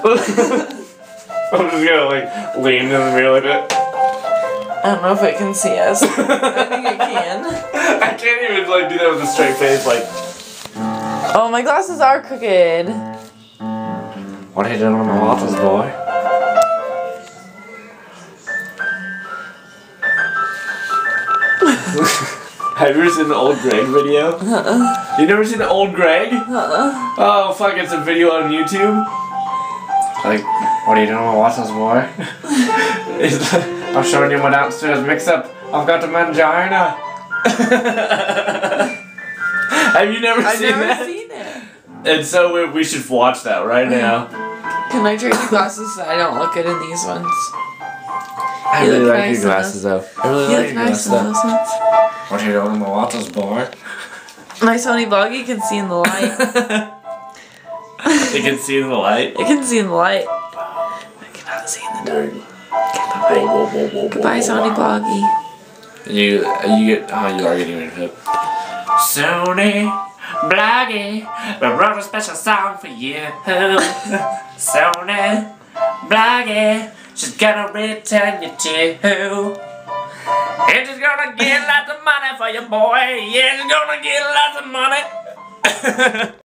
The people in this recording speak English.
I'm just gonna like lean in the mirror like that. I don't know if it can see us. I think it can. I can't even like do that with a straight face. Like, Oh, my glasses are crooked. what are you doing on the waffles, boy? Have you ever seen the old Greg video? You never seen the old Greg? Oh fuck! It's a video on YouTube. Like, what are you doing on the waffles, boy? It's like, I'm showing you my downstairs mix-up. I've got a mangina. Have you never seen that? I've never seen it. And so we should watch that right now. Can I trade the glasses so I don't look good in these ones? I You really look like nice your in glasses though. I really You like look your nice glasses in though. those ones. What are you doing on the waffles, boy? My Sony Vloggy can see in the light. You can see in the light. It can see in the light. I cannot see in the dark. Okay, bye-bye. Goodbye, Sony Vloggy. You get, oh, you are getting rid of it. Sony Bloggy, we wrote a special song for you. Sony Bloggy, she's gonna return you too. And she's gonna get lots of money for you, boy. Yeah, she's gonna get lots of money.